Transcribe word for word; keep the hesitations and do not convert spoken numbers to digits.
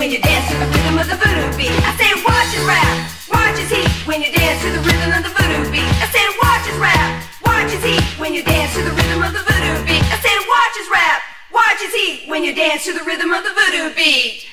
when you dance to the rhythm of the voodoo beat. I said watch his rap, watch his heat when you dance to the rhythm of the voodoo beat. I said watch his rap, watch his heat when you dance to the rhythm of the voodoo beat. I said watch his rap, watch his heat when you dance to the rhythm of the voodoo beat.